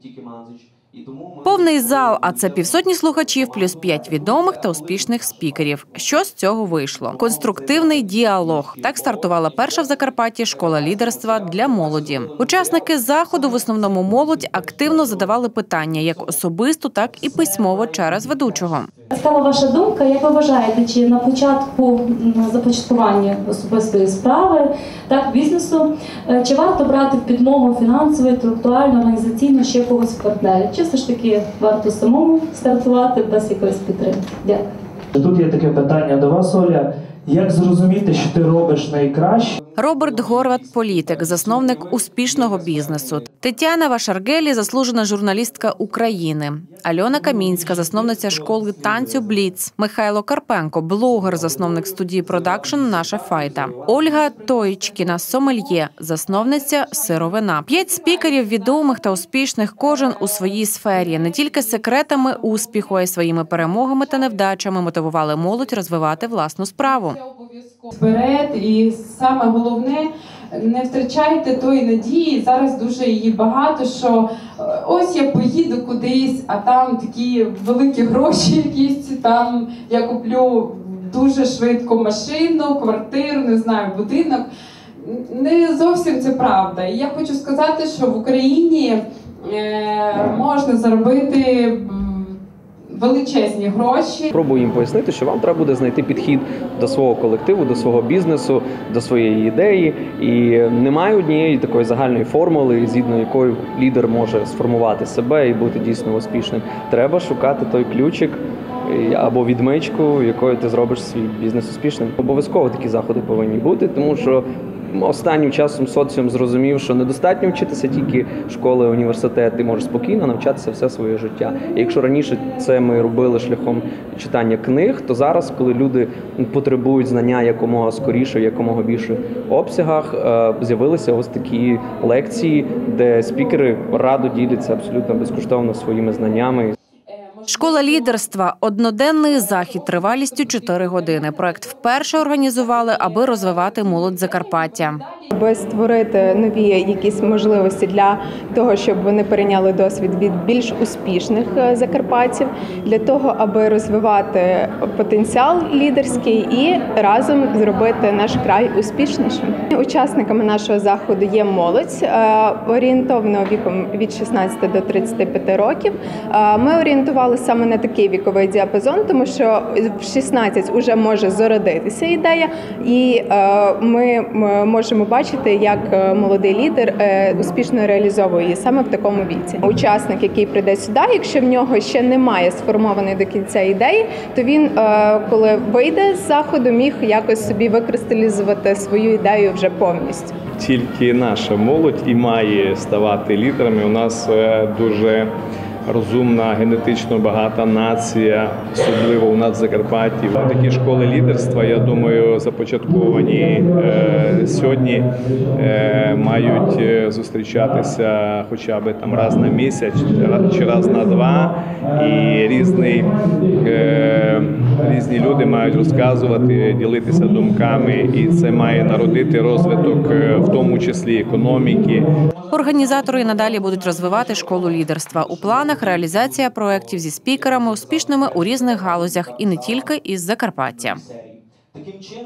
Повний зал, а це півсотні слухачів, плюс 5 відомих та успішних спікерів. Що з цього вийшло? Конструктивний діалог. Так стартувала перша в Закарпатті школа лідерства для молоді. Учасники заходу, в основному молодь, активно задавали питання як особисто, так і письмово через ведучого. Цікава ваша думка, як ви вважаєте, чи на початку започаткування особистої справи, так, бізнесу, чи варто брати в підмогу фінансово, інтелектуально, організаційно ще когось партнерів? Чи все ж таки варто самому стартувати без якоїсь підтримки? Дякую. Тут є таке питання до вас, Оля. Як зрозуміти, що ти робиш найкраще? Роберт Горват – політик, засновник успішного бізнесу. Тетяна Вашаргелі – заслужена журналістка України. Альона Камінська – засновниця школи танцю «Бліц». Михайло Карпенко – блогер, засновник студії продакшн «Наша файта». Ольга Тоїчкіна – сомельє, засновниця «Сировина». 5 спікерів відомих та успішних, кожен у своїй сфері. Не тільки секретами успіху, а й своїми перемогами та невдачами мотивували молодь розвивати власну справу. Вперед, і саме головне, не втрачайте тої надії, зараз дуже її багато, що ось я поїду кудись, а там такі великі гроші якісь, там я куплю дуже швидко машину, квартиру, не знаю, будинок. Не зовсім це правда. І я хочу сказати, що в Україні можна заробити величезні гроші. Пробую їм пояснити, що вам треба буде знайти підхід до свого колективу, до свого бізнесу, до своєї ідеї. І немає однієї такої загальної формули, згідно якої лідер може сформувати себе і бути дійсно успішним. Треба шукати той ключик або відмичку, якою ти зробиш свій бізнес успішним. Обов'язково такі заходи повинні бути, тому що останнім часом соціум зрозумів, що недостатньо вчитися тільки школи, університети, ти можеш спокійно навчатися все своє життя. І якщо раніше це ми робили шляхом читання книг, то зараз, коли люди потребують знання якомога скоріше, в якомога більших обсягах, з'явилися ось такі лекції, де спікери радо діляться абсолютно безкоштовно своїми знаннями. Школа лідерства – одноденний захід тривалістю 4 години. Проект вперше організували, аби розвивати молодь Закарпаття. Аби створити нові якісь можливості для того, щоб вони перейняли досвід від більш успішних закарпатців, для того, аби розвивати потенціал лідерський і разом зробити наш край успішнішим. Учасниками нашого заходу є молодь, орієнтовно віком від 16 до 35 років. Ми орієнтували саме на такий віковий діапазон, тому що в 16 вже може зародитися ідея, і ми можемо бачити, як молодий лідер успішно реалізовує її саме в такому віці. Учасник, який прийде сюди, якщо в нього ще немає сформованої до кінця ідеї, то він, коли вийде з заходу, міг якось собі викристалізувати свою ідею вже повністю. Тільки наша молодь і має ставати лідерами. У нас дуже розумна, генетично багата нація, особливо у нас в Закарпатті. Такі школи лідерства, я думаю, започатковані сьогодні, мають зустрічатися хоча б там раз на місяць чи раз на 2. І різні люди мають розказувати, ділитися думками, і це має народити розвиток, в тому числі економіки. Організатори надалі будуть розвивати школу лідерства. У планах реалізація проєктів зі спікерами, успішними у різних галузях і не тільки із Закарпаття.